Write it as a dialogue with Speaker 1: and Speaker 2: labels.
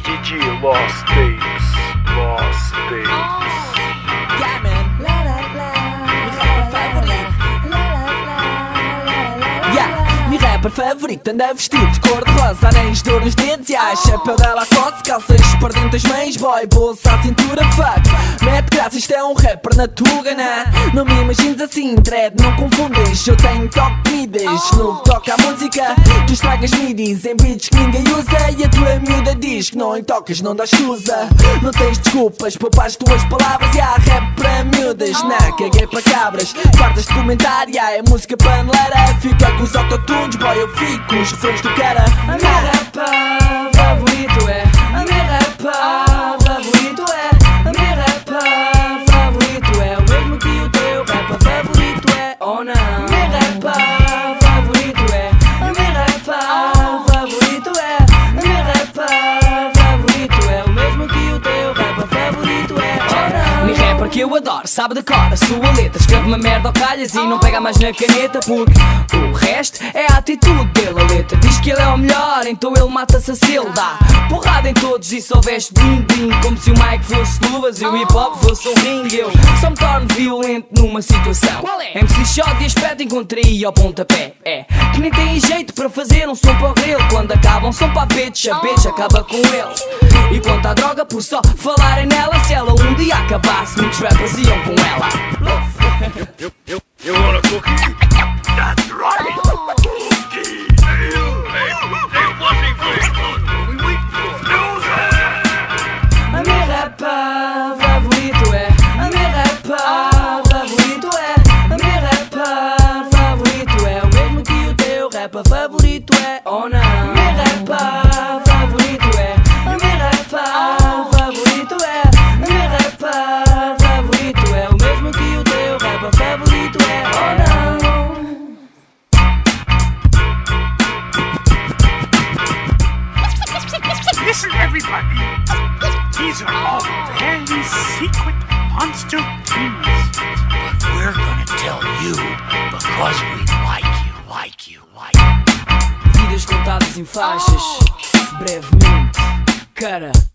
Speaker 1: DJ Lost Tapes. Lost Tapes.
Speaker 2: Yeah, man. Meu rapper favorito anda vestido de cor-de-rosa, anéis de ouro nos dentes e a chapéu dela coce, calças perdentas meias, boy, bolsa à cintura, fuck. Mete graça, isto é um rapper na tuga, né? Não me imagines assim, dread, não confundes. Eu tenho toque de midas, no que toca a música. Tu estragas midis em beats que ninguém usa e a tua miúda diz que não em tocas, não dás tusa. Não tens desculpas, poupas tuas palavras e há rap para miúdas, né? Caguei para cabras, fartas de comentário, é música paneleira. Fica com os autotunes, boy, eu fico com os refrões do cara. A minha rapa favorito é, a minha rapa favorito é, a minha rapa favorito é o mesmo que o teu rapa favorito é, ou não? A minha rapa favorito é, a minha rapa favorito é, a minha rapa favorito é o mesmo que o teu rapa favorito é, ou não? Minha rapper que eu adoro, sabe de cor a sua letra. Escreve uma merda ao calhas e não pega mais na caneta, porque o resto é a atitude dele. A letra diz que ele é o melhor, então ele mata-se a se ele dá porrada em todos e só veste bling-bling, como se o mic fosse luvas e o hip-hop fosse um ringue. Eu só me torno violento numa situação. Qual é? MC shot de aspecto encontrei ao pontapé. É que nem tem jeito para fazer um som para o grilo. Quando acaba um som para a bitch acaba com ele. E quanto à droga, por só falarem nela, se ela um dia acabasse, muitos rappers iam com ela.
Speaker 1: You want a cookie? That's right. Cookie. Hey, washing for we wait for
Speaker 2: A minha rapa favorito é, a minha rapa favorito é, a minha rapa favorito é o mesmo que o teu rapa favorito é, ou não? A minha rapa favorito é, a minha rapa favorito é, a minha rapa favorito é o mesmo que o teu rapa favorito é, ou não?
Speaker 3: Listen, everybody. These are all very secret monster things. But we're gonna tell you because we like you.
Speaker 2: Vidas contadas em faixas, brevemente, cara.